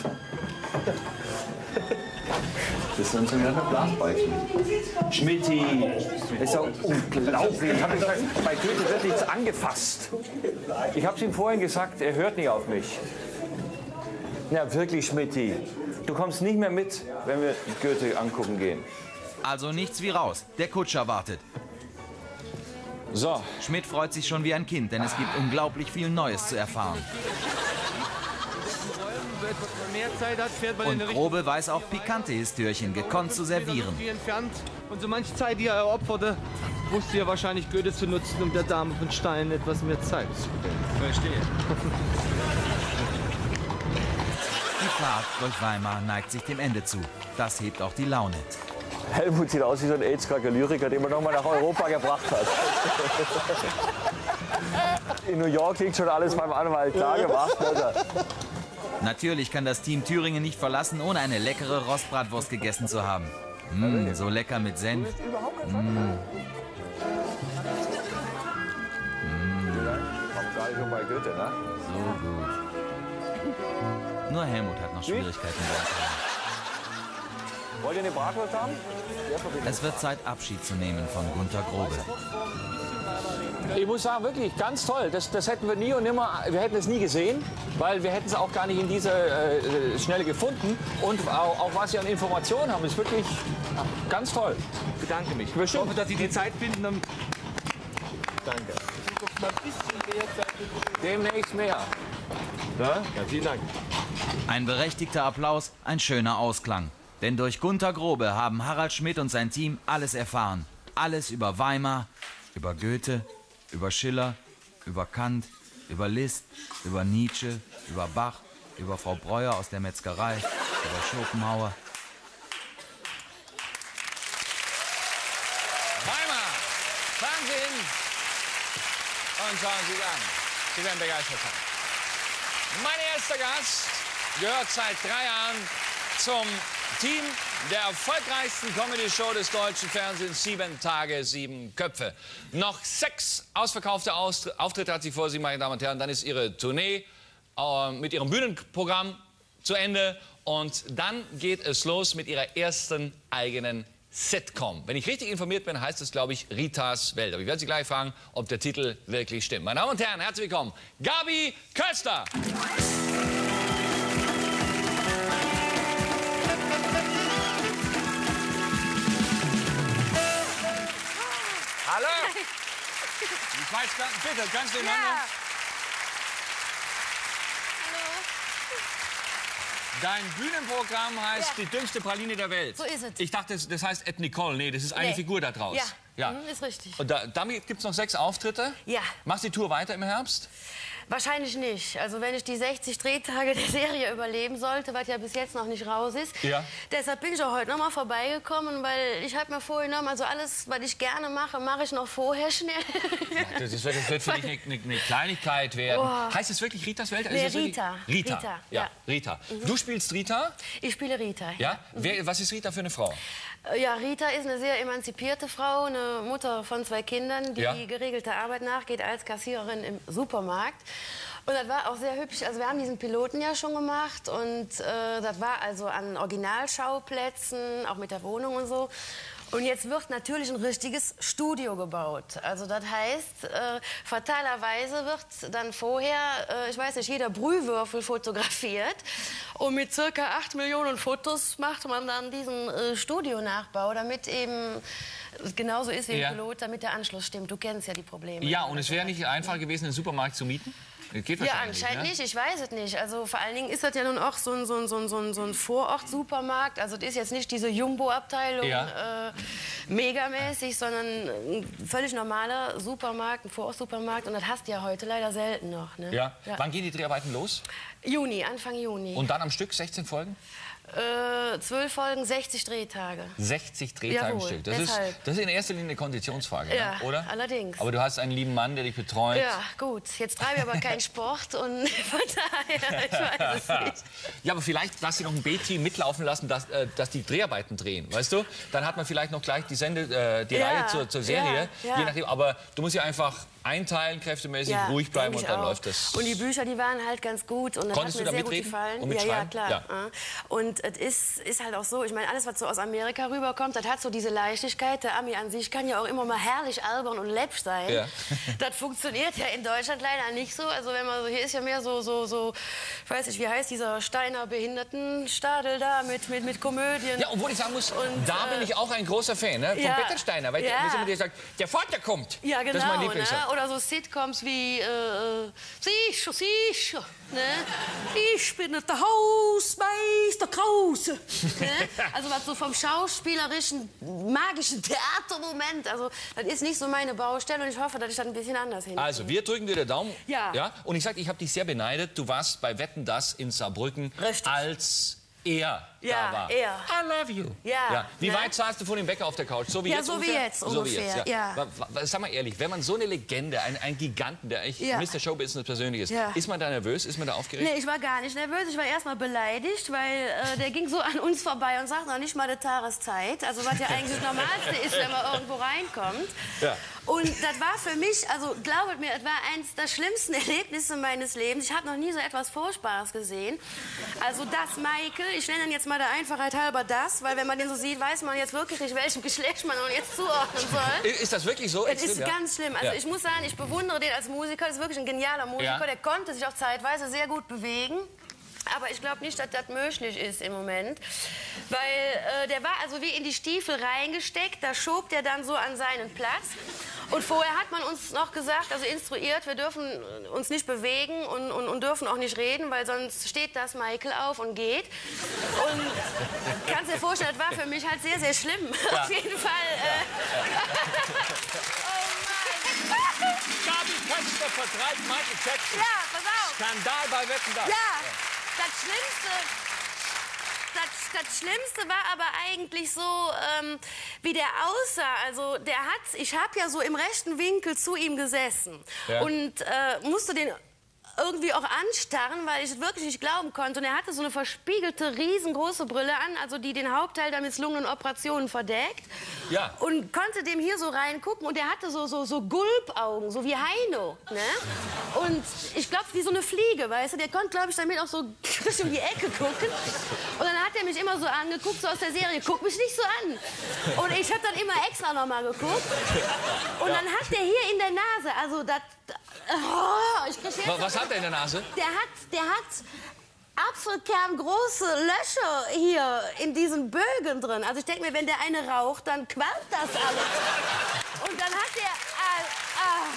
Das sind so mehrere Blasbalken. Schmidti, ist doch unglaublich. Ich habe gesagt, bei Goethe wird nichts angefasst. Ich habe es ihm vorhin gesagt, er hört nicht auf mich. Ja, wirklich, Schmidti. Du kommst nicht mehr mit, wenn wir Goethe angucken gehen. Also nichts wie raus. Der Kutscher wartet. So. Schmidt freut sich schon wie ein Kind, denn es gibt unglaublich viel Neues zu erfahren. so etwas mehr Zeit hat, fährt man in Und eine Grobe weiß auch pikante Histörchen gekonnt zu servieren. entfernt. Und so manche Zeit, die er opferte, wusste er wahrscheinlich Goethe zu nutzen, um der Dame von Stein etwas mehr Zeit zu geben. Verstehe. Die Fahrt durch Weimar neigt sich dem Ende zu. Das hebt auch die Laune. Helmut sieht aus wie so ein AIDS-kranker Lyriker, den man noch mal nach Europa gebracht hat. In New York liegt schon alles beim Anwalt klar gemacht. Natürlich kann das Team Thüringen nicht verlassen, ohne eine leckere Rostbratwurst gegessen zu haben. Mmh, so lecker mit Senf. Mmh. Mmh. Bei Goethe, ne? So gut. Nur Helmut hat noch Schwierigkeiten. Wollt ihr eine Bratwurst haben? Es wird Zeit, Abschied zu nehmen von Gunter Grobe. Ich muss sagen, wirklich ganz toll. Das, das hätten wir nie und nimmer, wir hätten es nie gesehen, weil wir hätten es auch gar nicht in dieser äh, Schnelle gefunden. Und auch, auch was Sie an Informationen haben, ist wirklich ganz toll. Ich bedanke mich. Bestimmt. Ich hoffe, dass Sie die Zeit finden. Um Danke. Demnächst mehr. Ja? Ja, vielen Dank. Ein berechtigter Applaus, ein schöner Ausklang. Denn durch Gunter Grobe haben Harald Schmidt und sein Team alles erfahren. Alles über Weimar, über Goethe, über Schiller, über Kant, über Liszt, über Nietzsche, über Bach, über Frau Breuer aus der Metzgerei, über Schopenhauer. Weimar, Fernsehen und schauen Sie an. Sie werden begeistert sein. Mein erster Gast gehört seit drei Jahren zum Team der erfolgreichsten Comedy-Show des deutschen Fernsehens, Sieben Tage, Sieben Köpfe. Noch sechs ausverkaufte Auftritte hat sie vor sich, meine Damen und Herren. Dann ist ihre Tournee äh, mit ihrem Bühnenprogramm zu Ende. Und dann geht es los mit ihrer ersten eigenen Sitcom. Wenn ich richtig informiert bin, heißt es, glaube ich, Ritas Welt. Aber ich werde Sie gleich fragen, ob der Titel wirklich stimmt. Meine Damen und Herren, herzlich willkommen, Gabi Köster. Hallo! Ich weiß gar nicht, bitte, kannst du den anderen? Ja. Dein Bühnenprogramm heißt Ja. Die dümmste Praline der Welt. So ist es. Ich dachte, das heißt Ed Nicole. Nee, das ist eine Nee. Figur da draus. Ja, Ja. Mhm, ist richtig. Und da, damit gibt es noch sechs Auftritte? Ja. Machst du die Tour weiter im Herbst? Wahrscheinlich nicht. Also wenn ich die sechzig Drehtage der Serie überleben sollte, was ja bis jetzt noch nicht raus ist. Ja. Deshalb bin ich auch heute noch mal vorbeigekommen, weil ich habe mir vorgenommen, also alles, was ich gerne mache, mache ich noch vorher schnell. Das, das, wird, das wird für dich eine, eine, eine Kleinigkeit werden. Oh. Heißt es wirklich Ritas Welt? Nee, Ist das wirklich- Rita. Rita. Rita, Ja, ja. Rita. Mhm. Du spielst Rita? Ich spiele Rita. Ja. Wer, was ist Rita für eine Frau? Ja, Rita ist eine sehr emanzipierte Frau, eine Mutter von zwei Kindern, die Ja. geregelter Arbeit nachgeht als Kassiererin im Supermarkt. Und das war auch sehr hübsch. Also wir haben diesen Piloten ja schon gemacht und äh, das war also an Originalschauplätzen, auch mit der Wohnung und so. Und jetzt wird natürlich ein richtiges Studio gebaut. Also das heißt, äh, fatalerweise wird dann vorher, äh, ich weiß nicht, jeder Brühwürfel fotografiert. Und mit circa acht Millionen Fotos macht man dann diesen äh, Studionachbau, damit eben genauso ist wie im Ja. Pilot, damit der Anschluss stimmt. Du kennst ja die Probleme. Ja, und es wäre nicht einfach gewesen, einen Supermarkt zu mieten? Das geht Ja, wahrscheinlich anscheinend ne? nicht. Ich weiß es nicht. Also vor allen Dingen ist das ja nun auch so ein, so ein, so ein, so ein, so ein Vorort-Supermarkt. Also das ist jetzt nicht diese Jumbo-Abteilung Ja. äh, megamäßig, sondern ein völlig normaler Supermarkt, ein Vorort-Supermarkt. Und das hast du ja heute leider selten noch. Ne? Ja. Wann gehen die Dreharbeiten los? Juni, Anfang Juni. Und dann am Stück sechzehn Folgen? Äh, zwölf Folgen, sechzig Drehtage. sechzig Drehtage am Jawohl, Stück. Das ist, deshalb. das ist in erster Linie eine Konditionsfrage, Ja, ne? Oder? allerdings. Aber du hast einen lieben Mann, der dich betreut. Ja, gut. Jetzt treibe ich aber keinen Sport und von daher, ich weiß es nicht. Ja, aber vielleicht lass sie noch ein B-Team mitlaufen lassen, dass, äh, dass die Dreharbeiten drehen, weißt du? Dann hat man vielleicht noch gleich die, Sende, äh, die Ja, Reihe zur, zur Serie, ja, ja. je nachdem. Aber du musst ja einfach einteilen, kräftemäßig, Ja, ruhig bleiben denk und ich dann auch. läuft das. Und die Bücher, die waren halt ganz gut und das Konntest hat du mir da sehr gut mitreden gefallen. und ja, ja, mitschreiben? klar. Ja. Und es ist, ist halt auch so, ich meine, alles, was so aus Amerika rüberkommt, das hat so diese Leichtigkeit. Der Ami an sich kann ja auch immer mal herrlich albern und läppsch sein. Ja. Das funktioniert ja in Deutschland leider nicht so. Also wenn man so, hier ist ja mehr so, so, so, ich weiß nicht, wie heißt dieser Steiner Behindertenstadel da mit, mit, mit Komödien. Ja, obwohl ich sagen muss, Und, da äh, bin ich auch ein großer Fan, ne? Von ja, Bettelsteiner, weil ja. der, der sagt, der Vater kommt. Ja, genau. Das ist mein Lieblingssatz. Ne? oder so Sitcoms wie äh, Sicher, sicher, ne? Ich bin nicht der Hausmeister Krause. Ne? Also was so vom schauspielerischen, magischen Theatermoment, also das ist nicht so meine Baustelle und ich hoffe, dass ich das ein bisschen anders hinkriege. Also, wir drücken dir den Daumen. Ja. Ja? Und ich sag, ich habe dich sehr beneidet. Du warst bei Wetten, dass in Saarbrücken, Richtig. als er Ja, da war. er. I love you. Ja, Ja. Wie ne? weit saßt du von dem Bäcker auf der Couch? So wie Ja, jetzt so wie ungefähr? jetzt So wie ungefähr, jetzt, ja. Wa- wa- Sag mal ehrlich, wenn man so eine Legende, ein, ein Giganten, der echt Ja. Mister Showbusiness persönlich ist, Ja. ist man da nervös? Ist man da aufgeregt? Nee, ich war gar nicht nervös. Ich war erst mal beleidigt, weil äh, der ging so an uns vorbei und sagt noch nicht mal die Tageszeit. Also was ja eigentlich das Normalste ist, wenn man irgendwo reinkommt. Ja. Und das war für mich, also glaubet mir, das war eines der schlimmsten Erlebnisse meines Lebens. Ich habe noch nie so etwas Furchtbares gesehen. Also das Michael, ich nenne ihn jetzt mal der Einfachheit halber das, weil wenn man den so sieht, weiß man jetzt wirklich nicht, welchem Geschlecht man nun jetzt zuordnen soll. Ist das wirklich so? Es extrem, ist ja? ganz schlimm. Also Ja. ich muss sagen, ich bewundere den als Musiker. Das ist wirklich ein genialer Musiker. Ja. Der konnte sich auch zeitweise sehr gut bewegen. Aber ich glaube nicht, dass das möglich ist im Moment. Weil äh, der war also wie in die Stiefel reingesteckt. Da schob der dann so an seinen Platz. Und vorher hat man uns noch gesagt, also instruiert, wir dürfen uns nicht bewegen und, und, und dürfen auch nicht reden, weil sonst steht das Michael auf und geht. Und kannst dir vorstellen, das war für mich halt sehr, sehr schlimm. Ja. Auf jeden Fall. Äh, oh Mann. Gabi Köster vertreibt Michael Jackson. Ja, pass auf. Skandal bei Wetten, dass. Ja, das Schlimmste, das, das Schlimmste war aber eigentlich so, ähm, wie der aussah. Also der hat, ich habe ja so im rechten Winkel zu ihm gesessen Ja. und äh, musste den irgendwie auch anstarren, weil ich es wirklich nicht glauben konnte. Und er hatte so eine verspiegelte, riesengroße Brille an, also die den Hauptteil der misslungenen Operationen verdeckt. Ja. Und konnte dem hier so reingucken und er hatte so, so, so Gulpaugen, so wie Heino. Ne? Und ich glaube, wie so eine Fliege, weißt du. Der konnte, glaube ich, damit auch so frisch um die Ecke gucken. Und dann hat er mich immer so angeguckt, so aus der Serie, guck mich nicht so an. Und ich habe dann immer extra noch mal geguckt. Und dann hat der hier in der Nase, also das... Oh, ich krieg jetzt Was, was hat er in der Nase? der hat, der hat apfelkerngroße Löcher hier in diesen Bögen drin. Also ich denke mir, wenn der eine raucht, dann qualmt das alles. Und dann hat der... Äh, ah.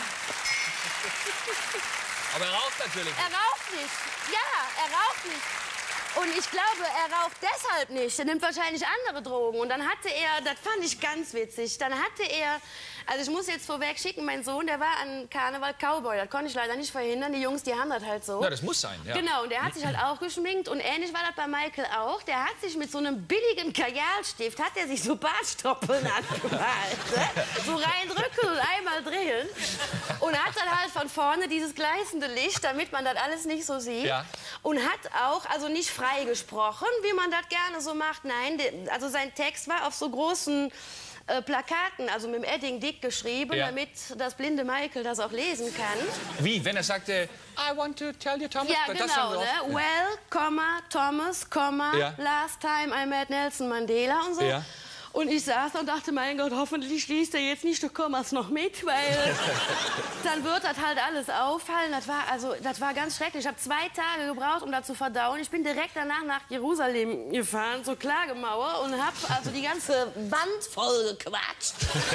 Aber er raucht natürlich. Er raucht nicht. Ja, er raucht nicht. Und ich glaube, er raucht deshalb nicht. Er nimmt wahrscheinlich andere Drogen. Und dann hatte er, das fand ich ganz witzig, dann hatte er, also ich muss jetzt vorweg schicken, mein Sohn, der war an Karneval Cowboy. Das konnte ich leider nicht verhindern. Die Jungs, die haben das halt so. Na, das muss sein, ja. Genau, und der hat sich halt auch geschminkt. Und ähnlich war das bei Michael auch. Der hat sich mit so einem billigen Kajalstift, hat er sich so Bartstoppeln angemalt. Ne? So reindrücken und einmal drehen. Und hat dann halt von vorne dieses gleißende Licht, damit man das alles nicht so sieht. Ja. Und hat auch, also nicht frei gesprochen, wie man das gerne so macht. Nein, de, also sein Text war auf so großen äh, Plakaten, also mit dem Edding dick geschrieben, Ja. damit das blinde Michael das auch lesen kann. Wie, wenn er sagte, I want to tell you, Thomas? Ja, das genau, dann ne? drauf? Well, Komma, Thomas, Komma, Ja. last time I met Nelson Mandela und so. Ja. Und ich saß da und dachte, mein Gott, hoffentlich liest er jetzt nicht die Kommas noch mit, weil dann wird das halt alles auffallen. Das war, also, das war ganz schrecklich. Ich habe zwei Tage gebraucht, um das zu verdauen. Ich bin direkt danach nach Jerusalem gefahren, zur Klagemauer, und habe also die ganze Wand voll gequatscht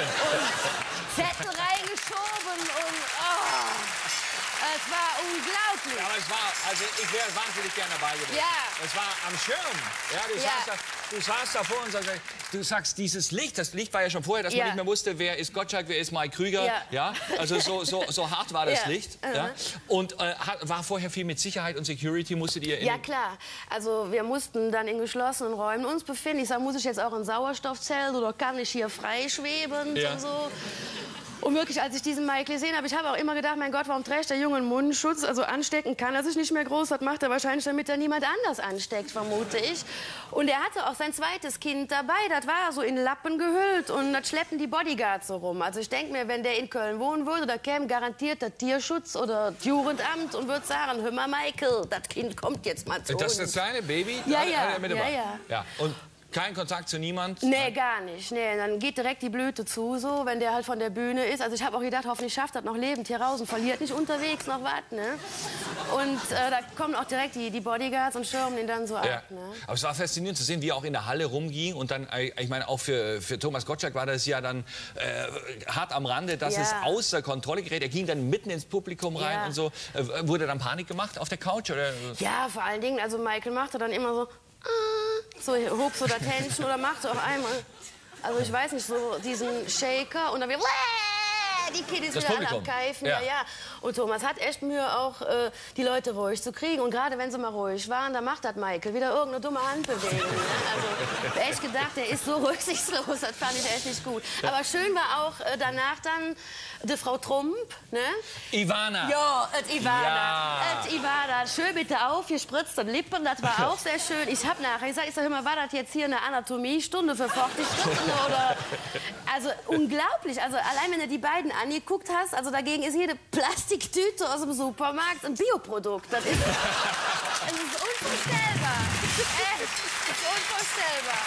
und Zettel reingeschoben und oh, es war unglaublich. Aber es war, also ich wäre wahnsinnig gerne dabei gewesen. Ja. Es war am Schirm. Ja, du, Ja. Saßt da, du saßt da vor und sagst, du sagst, dieses Licht, das Licht war ja schon vorher, dass Ja. man nicht mehr wusste, wer ist Gottschalk, wer ist Mike Krüger. Ja. Ja, also so, so, so hart war das Ja. Licht. Aha. Ja. Und äh, hat- war vorher viel mit Sicherheit und Security, musstet ihr in Ja, klar. Also wir mussten dann in geschlossenen Räumen uns befinden. Ich sag, muss ich jetzt auch in Sauerstoffzelt oder kann ich hier frei schweben Ja. und so? Und wirklich, als ich diesen Mike gesehen habe, ich habe auch immer gedacht, mein Gott, warum trägt der Junge einen Mundschutz? Also anstecken kann er sich nicht mehr groß. Das macht er wahrscheinlich, damit er niemand anders ansteckt, vermute ich. Und er hatte auch sein zweites Kind dabei. Das war so in Lappen gehüllt. Und das schleppen die Bodyguards so rum. Also ich denke mir, wenn der in Köln wohnen würde, da käme garantiert der Tierschutz oder das Jugendamt und würde sagen, hör mal, Michael, das Kind kommt jetzt mal zu Das ist uns. das kleine Baby? Ja, Hat- ja, hat er mit dabei? ja, ja. ja. Und kein Kontakt zu niemand? Nee, gar nicht. Nee, dann geht direkt die Blüte zu, so, wenn der halt von der Bühne ist. Also ich habe auch gedacht, hoffentlich schafft das noch lebend hier raus und verliert nicht unterwegs noch was, ne? Und äh, da kommen auch direkt die, die Bodyguards und schirmen ihn dann so ab. Ja. Ne? Aber es war faszinierend zu sehen, wie er auch in der Halle rumging. Und dann, ich meine, auch für, für Thomas Gottschalk war das ja dann äh, hart am Rande, dass Ja. es außer Kontrolle gerät. Er ging dann mitten ins Publikum rein Ja. und so. Äh, wurde dann Panik gemacht auf der Couch? Oder? Ja, vor allen Dingen, also Michael machte dann immer so, ah, so hob so das Händchen oder machte auch einmal, also ich weiß nicht, so diesen Shaker und dann wieder, die Kiddies Das wieder alle Publikum. am Keifen. Ja. Ja. Ja. Und Thomas hat echt Mühe, auch äh, die Leute ruhig zu kriegen. Und gerade wenn sie mal ruhig waren, dann macht das Michael wieder irgendeine dumme Handbewegung. Ne? Also echt gedacht, der ist so rücksichtslos, das fand ich echt nicht gut. Aber schön war auch äh, danach dann die Frau Trump, ne? Ivana. Ja, et Ivana. Ja. Et Ivana. Schön bitte aufgespritzt und Lippen, das war auch sehr schön. Ich hab nachher gesagt, ich sag immer, war das jetzt hier eine Anatomiestunde für vierzig Stunden oder? Also unglaublich. Also allein wenn du die beiden angeguckt hast, also dagegen ist jede Plastiktüte aus dem Supermarkt ein Bioprodukt. Das ist, das ist unvorstellbar. Echt, das ist unvorstellbar.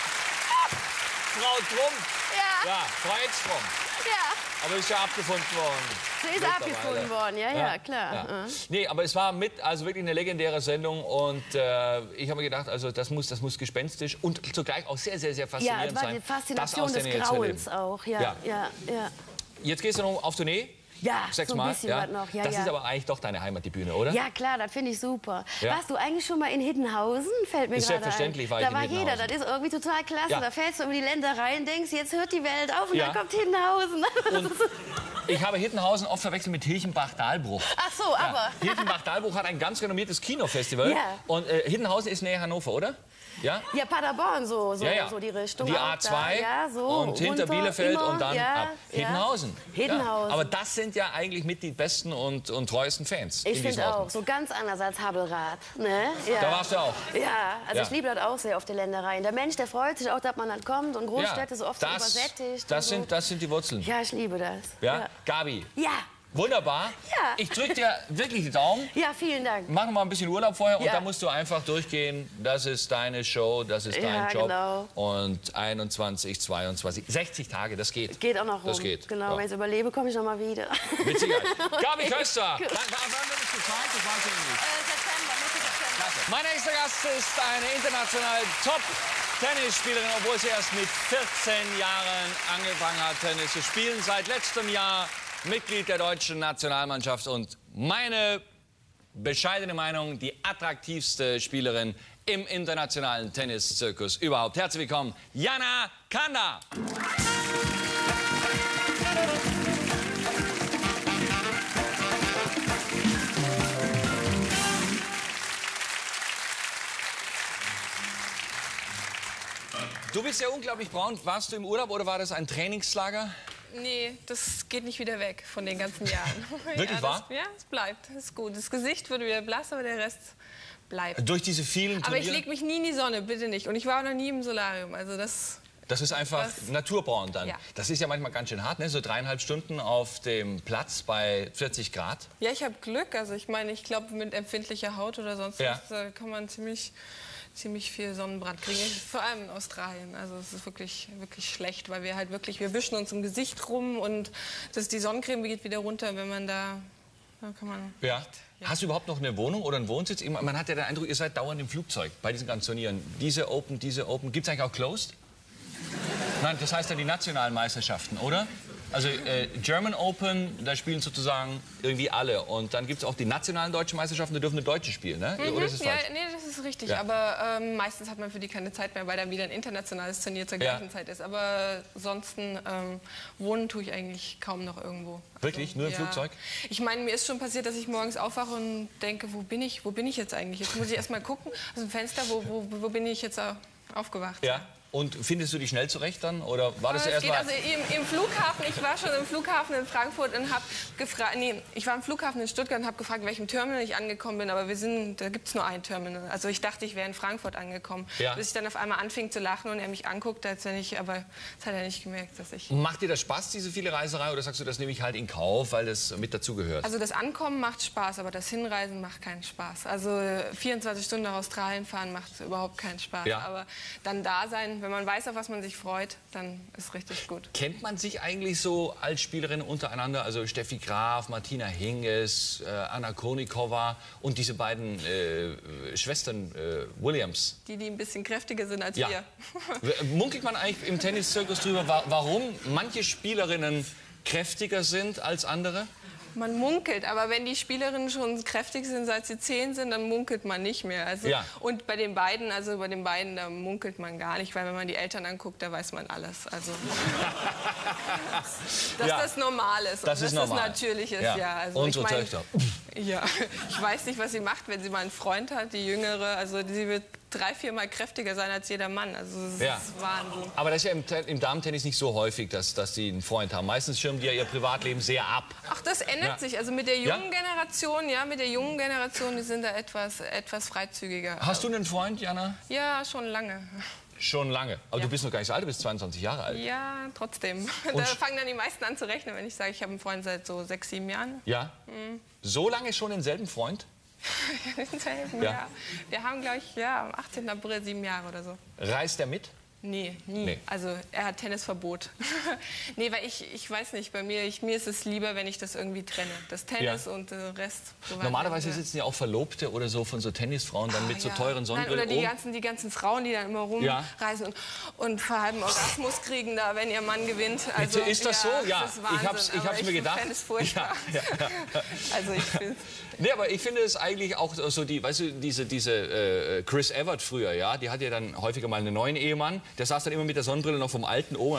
Frau Trump. Ja. Ja, Frau Edstrom. Ja. Aber ist ja abgefunden worden. So ist abgefunden worden, ja, ja, klar. Ja. Ja. Nee, aber es war mit, also wirklich eine legendäre Sendung und äh, ich habe mir gedacht, also das muss, das muss gespenstisch und zugleich auch sehr, sehr, sehr Ja, faszinierend es war sein. die Faszination das aus der des Nähe zu Grauens erleben. auch. Ja, Ja. ja, ja. Jetzt gehst du noch auf Tournee? Ja, so ein Sechsmal, bisschen ja? was noch. Ja, das ja. ist aber eigentlich doch deine Heimat, die Bühne, oder? Ja, klar, das finde ich super. Ja. Warst du eigentlich schon mal in Hiddenhausen? Fällt mir Ist gerade ein. selbstverständlich war ich Da in war jeder, Hiddenhausen. das ist irgendwie total klasse. Ja. Da fällst du über die Ländereien und denkst, jetzt hört die Welt auf und Ja. dann kommt Hiddenhausen. Und ich habe Hittenhausen oft verwechselt mit Hilchenbach-Dahlbruch. Ach so, aber... Ja, Hilchenbach-Dahlbruch hat ein ganz renommiertes Kinofestival. Ja. Und äh, Hiddenhausen ist näher Hannover, oder? Ja? Ja, Paderborn, so, so, Ja, ja. so die Richtung. Die auch A zwei da. Ja, so und hinter runter, Bielefeld immer, und dann ja, ab Hiddenhausen. Ja. Hiddenhausen. Ja. Aber das sind ja eigentlich mit die besten und, und treuesten Fans. Ich in diesem finde Ort. auch, so ganz anders als Habelrad. Ne? Ja. Da warst du auch. Ja, also Ja. ich liebe das auch sehr auf die Ländereien. Der Mensch, der freut sich auch, dass man dann kommt und Großstädte so oft so das, übersättigt. das, und sind, so. das sind die Wurzeln. Ja, ich liebe das. Ja? Ja. Gabi, Ja, wunderbar. Ja. Ich drücke dir wirklich die Daumen. ja, vielen Dank. Mach noch mal ein bisschen Urlaub vorher und Ja. dann musst du einfach durchgehen. Das ist deine Show, das ist dein Ja, Job. genau. Und einundzwanzig, zweiundzwanzig, sechzig Tage, das geht. Geht auch noch rum. Das geht. Genau, Ja. wenn ich es überlebe, komme ich noch mal wieder. Mit Sicherheit. Gabi Okay, Köster. gut. Wann wann wird es gezeigt? Das weiß ich nicht. Äh, September, Mitte September. Klasse. Mein nächster Gast ist eine international Top-Tennisspielerin, obwohl sie erst mit vierzehn Jahren angefangen hat, Tennis zu spielen. Seit letztem Jahr Mitglied der deutschen Nationalmannschaft und meine bescheidene Meinung, die attraktivste Spielerin im internationalen Tenniszirkus überhaupt. Herzlich willkommen, Jana Kanda. Du bist ja unglaublich braun. Warst du im Urlaub oder war das ein Trainingslager? Nee, das geht nicht wieder weg von den ganzen Jahren. Wirklich ja, wahr? Das, ja, es bleibt. Das ist gut. Das Gesicht wird wieder blass, aber der Rest bleibt. Durch diese vielen Aber ich Turniere? lege mich nie in die Sonne, bitte nicht. Und ich war auch noch nie im Solarium. Also das... Das ist einfach Was? naturbraun dann. Ja. Das ist ja manchmal ganz schön hart, ne? So dreieinhalb Stunden auf dem Platz bei vierzig Grad. Ja, ich habe Glück. Also ich meine, ich glaube, mit empfindlicher Haut oder sonst Ja. was, da kann man ziemlich, ziemlich viel Sonnenbrand kriegen. Vor allem in Australien. Also es ist wirklich, wirklich schlecht, weil wir halt wirklich, wir wischen uns im Gesicht rum und das, die Sonnencreme geht wieder runter, wenn man da, da kann man... Ja. Hast du überhaupt noch eine Wohnung oder einen Wohnsitz? Man hat ja den Eindruck, ihr seid dauernd im Flugzeug bei diesen ganzen Turnieren. Diese Open, diese Open. Gibt es eigentlich auch Closed? Nein, das heißt ja die nationalen Meisterschaften, oder? Also äh, German Open, da spielen sozusagen irgendwie alle. Und dann gibt es auch die nationalen deutschen Meisterschaften, da dürfen nur Deutsche spielen, ne? Mhm, Oder ist es ja, falsch? nee, das ist richtig. Ja. Aber ähm, meistens hat man für die keine Zeit mehr, weil dann wieder ein internationales Turnier zur Ja. gleichen Zeit ist. Aber ansonsten ähm, wohnen tue ich eigentlich kaum noch irgendwo. Wirklich? Nur im Ja. Flugzeug? Ich meine, mir ist schon passiert, dass ich morgens aufwache und denke, wo bin ich? Wo bin ich jetzt eigentlich? Jetzt muss ich erst mal gucken aus dem Fenster, wo, wo, wo bin ich jetzt äh, aufgewacht? Ja. Und findest du dich schnell zurecht dann? Oder war das Aber es erst geht, mal... also im, im Flughafen, ich war schon im Flughafen in Frankfurt und habe gefragt, nee, ich war im Flughafen in Stuttgart und habe gefragt, in welchem Terminal ich angekommen bin, aber wir sind, da gibt es nur ein Terminal. Also ich dachte, ich wäre in Frankfurt angekommen. Ja. Bis ich dann auf einmal anfing zu lachen und er mich anguckte, als wenn ich, aber das hat er nicht gemerkt, dass ich... Macht dir das Spaß, diese viele Reiserei? Oder sagst du, das nehme ich halt in Kauf, weil das mit dazugehört? Also das Ankommen macht Spaß, aber das Hinreisen macht keinen Spaß. Also vierundzwanzig Stunden nach Australien fahren macht überhaupt keinen Spaß. Ja. Aber dann da sein, wenn man weiß, auf was man sich freut, dann ist richtig gut. Kennt man sich eigentlich so als Spielerin untereinander? Also Steffi Graf, Martina Hingis, äh, Anna Kournikova und diese beiden äh, Schwestern äh, Williams. Die, die ein bisschen kräftiger sind als ja. wir. Munkelt man eigentlich im Tenniszirkus drüber, wa warum manche Spielerinnen kräftiger sind als andere? Man munkelt, aber wenn die Spielerinnen schon kräftig sind, seit sie zehn sind, dann munkelt man nicht mehr. Also, ja. Und bei den beiden, also bei den beiden, da munkelt man gar nicht, weil wenn man die Eltern anguckt, da weiß man alles. Also, dass ja. das normal ist. Das und ist dass normal. das natürlich ist. Ja. Ja. Also, Unsere ich mein, Töchter. Ja, ich weiß nicht, was sie macht, wenn sie mal einen Freund hat, die Jüngere. Also sie wird drei, viermal kräftiger sein als jeder Mann. Also das ja. ist Wahnsinn. Aber das ist ja im, im Damentennis nicht so häufig, dass, dass die einen Freund haben. Meistens schirmen die ja ihr Privatleben sehr ab. Ach, das ändert ja. sich. Also mit der jungen ja? Generation, ja, mit der jungen Generation, die sind da etwas, etwas freizügiger. Hast du einen Freund, Jana? Ja, schon lange. Schon lange. Aber ja. du bist noch gar nicht so alt, du bist zweiundzwanzig Jahre alt. Ja, trotzdem. Und da fangen dann die meisten an zu rechnen, wenn ich sage, ich habe einen Freund seit so sechs, sieben Jahren. Ja? Mhm. So lange schon denselben Freund? denselben, ja. ja. Wir haben, glaube ich, ja, am achtzehnten April sieben Jahre oder so. Reist er mit? Nee, nie. Nee. Also er hat Tennisverbot. Nee, weil ich, ich weiß nicht, bei mir, ich, mir ist es lieber, wenn ich das irgendwie trenne. Das Tennis ja. und der Rest. Normalerweise sitzen ja auch Verlobte oder so von so Tennisfrauen dann mit ah, so ja. teuren Sonnenbrillen. Nein, oder die um. ganzen, die ganzen Frauen, die dann immer rumreisen ja. und, und vor allem Orgasmus kriegen da, wenn ihr Mann gewinnt. Also, ist das ja, so? Ja, das ist Wahnsinn, ich hab's, ich hab's ich mir gedacht. Tennis furchtbar. Ja, ja, ja. Also ich finde Nee, aber ich finde es eigentlich auch so, die, weißt du, diese, diese äh, Chris Evert früher, ja, die hatte ja dann häufiger mal einen neuen Ehemann, der saß dann immer mit der Sonnenbrille noch vom alten Oma.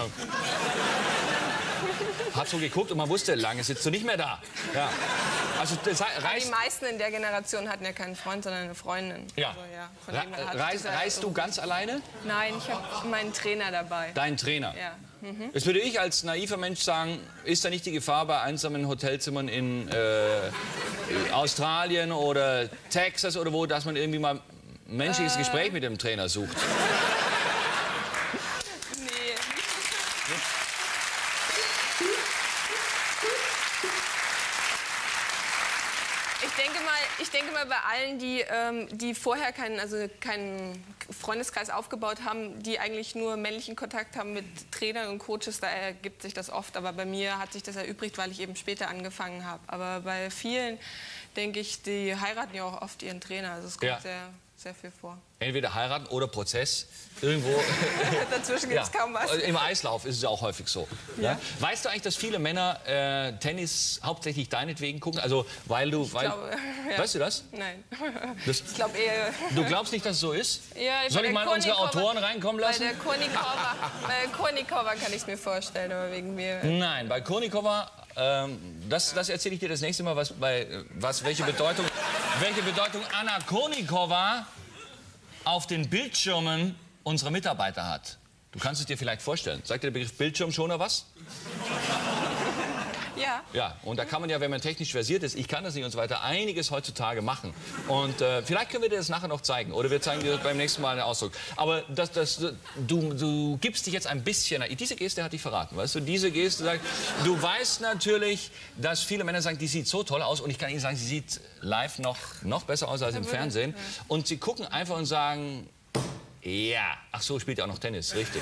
Hat so geguckt und man wusste, lange sitzt du nicht mehr da. Ja. Also das heißt, die meisten in der Generation hatten ja keinen Freund, sondern eine Freundin. Ja. Also, ja von dem Reist, reist du ganz alleine? Nein, ich habe meinen Trainer dabei. Deinen Trainer? Ja. Mhm. Das würde ich als naiver Mensch sagen, ist da nicht die Gefahr bei einsamen Hotelzimmern in äh, Australien oder Texas oder wo, dass man irgendwie mal ein menschliches äh. Gespräch mit dem Trainer sucht? Ich denke mal, ich denke mal bei allen, die, ähm, die vorher keinen, also keinen Freundeskreis aufgebaut haben, die eigentlich nur männlichen Kontakt haben mit Trainern und Coaches, da ergibt sich das oft. Aber bei mir hat sich das erübrigt, weil ich eben später angefangen habe. Aber bei vielen, denke ich, die heiraten ja auch oft ihren Trainer. Also es kommt ja. sehr, sehr viel vor. Entweder heiraten oder Prozess. Irgendwo. Dazwischen gibt es ja. kaum was. Im Eislauf ist es ja auch häufig so. Ja. Ja? Weißt du eigentlich, dass viele Männer äh, Tennis hauptsächlich deinetwegen gucken? Also, weil du. Ich weil, glaube, ja. Weißt du das? Nein. Das, ich glaube eher. Du glaubst nicht, dass es so ist? Ja, Soll ich mal unsere Autoren reinkommen lassen? Bei der Kournikova, bei Kournikova kann ich es mir vorstellen, aber wegen mir. Nein, bei Kournikova. Ähm, das das erzähle ich dir das nächste Mal, was, bei, was, welche, Bedeutung, welche Bedeutung Anna Kournikova auf den Bildschirmen unserer Mitarbeiter hat. Du kannst es dir vielleicht vorstellen. Sagt dir der Begriff Bildschirm schon oder was? Ja. Ja, und da kann man ja, wenn man technisch versiert ist, ich kann das nicht und so weiter, einiges heutzutage machen. Und äh, vielleicht können wir dir das nachher noch zeigen. Oder wir zeigen dir beim nächsten Mal einen Ausdruck. Aber das, das, du, du gibst dich jetzt ein bisschen... Diese Geste hat dich verraten, weißt du? Diese Geste sagt... Du weißt natürlich, dass viele Männer sagen, die sieht so toll aus. Und ich kann Ihnen sagen, sie sieht live noch, noch besser aus als im Fernsehen. Und sie gucken einfach und sagen... Ja, ach so, spielt ja auch noch Tennis, richtig.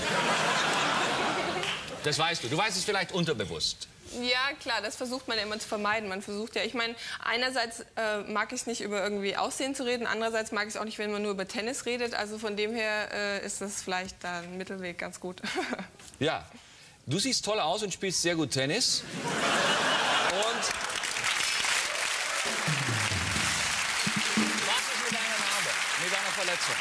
Das weißt du. Du weißt es vielleicht unterbewusst. Ja, klar, das versucht man ja immer zu vermeiden. Man versucht ja, ich meine, einerseits äh, mag ich es nicht, über irgendwie Aussehen zu reden, andererseits mag ich es auch nicht, wenn man nur über Tennis redet. Also von dem her äh, ist das vielleicht da ein Mittelweg ganz gut. Ja, du siehst toll aus und spielst sehr gut Tennis. Und was ist mit deiner Narbe, mit deiner Verletzung?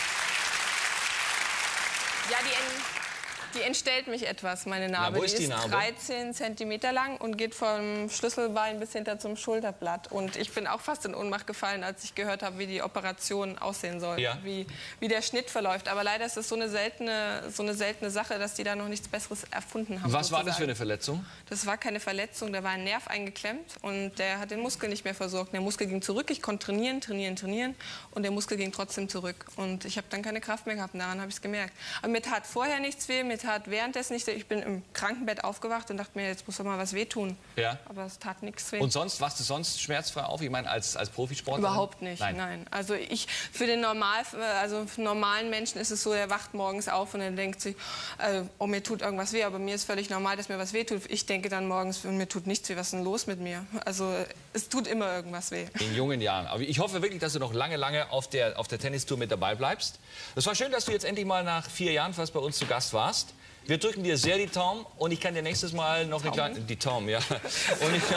Ja, die, en, die entstellt mich etwas, meine Narbe. Na, wo ist die, die ist Narbe? dreizehn Zentimeter lang und geht vom Schlüsselbein bis hinter zum Schulterblatt. Und ich bin auch fast in Ohnmacht gefallen, als ich gehört habe, wie die Operation aussehen soll, ja. wie, wie der Schnitt verläuft. Aber leider ist es so eine seltene, so eine seltene Sache, dass die da noch nichts Besseres erfunden haben. Was sozusagen. war das für eine Verletzung? Das war keine Verletzung, da war ein Nerv eingeklemmt und der hat den Muskel nicht mehr versorgt. Der Muskel ging zurück, ich konnte trainieren, trainieren, trainieren und der Muskel ging trotzdem zurück. Und ich habe dann keine Kraft mehr gehabt, daran habe ich es gemerkt. Aber mir tat vorher nichts weh, mir mir tat währenddessen nicht, ich bin im Krankenbett aufgewacht und dachte mir, jetzt muss doch mal was wehtun. Ja. Aber es tat nichts weh. Und sonst, wachst du sonst schmerzfrei auf? Ich meine, als, als Profisportlerin? Überhaupt nicht, nein. nein. Also ich, für den Normal, also für normalen Menschen ist es so, der wacht morgens auf und er denkt sich, äh, oh, mir tut irgendwas weh, aber mir ist völlig normal, dass mir was weh tut. Ich denke dann morgens, mir tut nichts weh, was ist denn los mit mir? Also es tut immer irgendwas weh. In jungen Jahren. Aber ich hoffe wirklich, dass du noch lange, lange auf der, auf der Tennistour mit dabei bleibst. Es war schön, dass du jetzt endlich mal nach vier Jahren fast bei uns zu Gast warst. Wir drücken dir sehr die Daumen und ich kann dir nächstes Mal noch eine kleine... Die Daumen, ja. Und ich,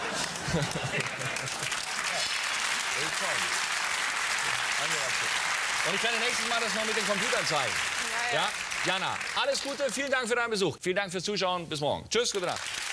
und ich kann dir nächstes Mal das noch mit den Computern zeigen. Ja, ja. Ja? Jana, alles Gute, vielen Dank für deinen Besuch. Vielen Dank fürs Zuschauen. Bis morgen. Tschüss, gute Nacht.